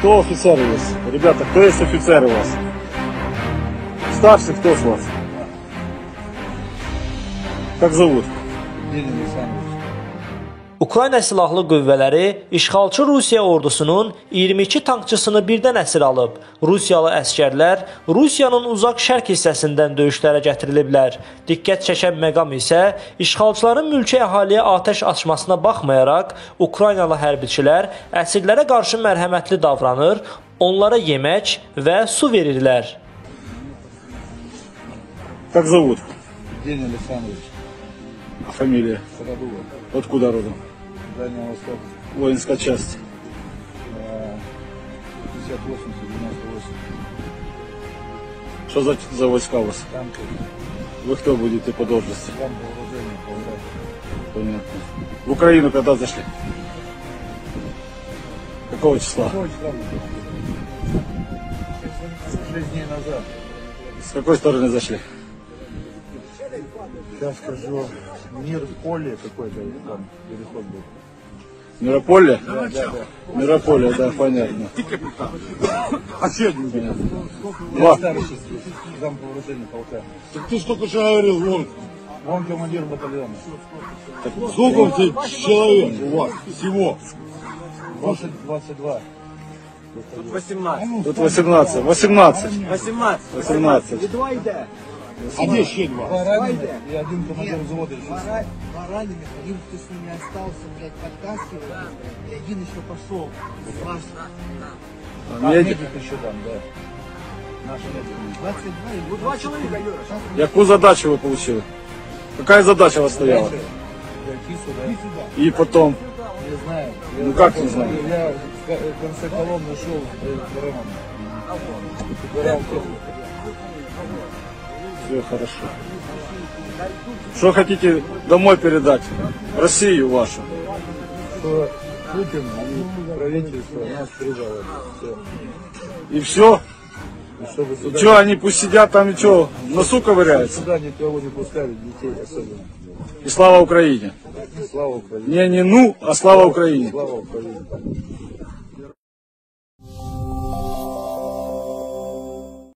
Кто офицер у вас? Ребята, кто есть офицер у вас? Старший кто с вас? Как зовут? Ukrayna Silahlı Qüvvələri işğalçı Rusiya ordusunun 22 tankçısını birdən əsir alıb. Rusiyalı əskərlər Rusiyanın uzaq şərq hissəsindən döyüşlərə gətiriliblər. Diqqət çəkən məqam isə işğalçıların mülki əhaliyə atəş açmasına baxmayaraq, Ukraynalı hərbiçilər əsirlərə qarşı mərhəmətli davranır, onlara yemək və su verirlər. Как зовут? Евгений Александрович. А фамилия? Сарабула. Откуда родом? Дальнего Востока. Воинская часть. 58-98. Что за войска у вас? Танки. Вы кто будете по должности? Там вооружение, полгода. Понятно. В Украину когда зашли? Какого числа? Какого числа вы? 6 дней назад. С какой стороны зашли? Сейчас скажу. Мир в поле какой-то там переход был. Мирополе? Да. Мирополе, да, понятно. А что это понятно? Ва. Старший зам вооружения полка. Так ты что только говорил, вон, Он командир батальона. сколько у тебя человек у вас всего? 22. Тут 18. Тут 18. 18. 18. 18. Два йде. А где еще два? Два раненых и один командир взвода. Два раненых, один кто с ними остался, блядь, подтаскивал, и один еще пошел. Страшно. Медик. еще там, да. Наши медики. 22 и Ну, два чоловіка, Юра. Какую задачу вы получили? Какая задача у вас стояла? Дойти сюда. И потом, Не знаю. Ну, как не знаю? Я в конце колонны шел с Ромом. Собирал технику. все хорошо. Что хотите домой передать? Россию вашу. Что Путин и правительство нас предало. Все. И все? И чтобы И сюда, что, они пусть сидят там и что, в носу ковыряются? сюда никого не пускали, детей особенно. И слава Украине. Слава Украине. Не ну, а слава Украине. Слава Украине.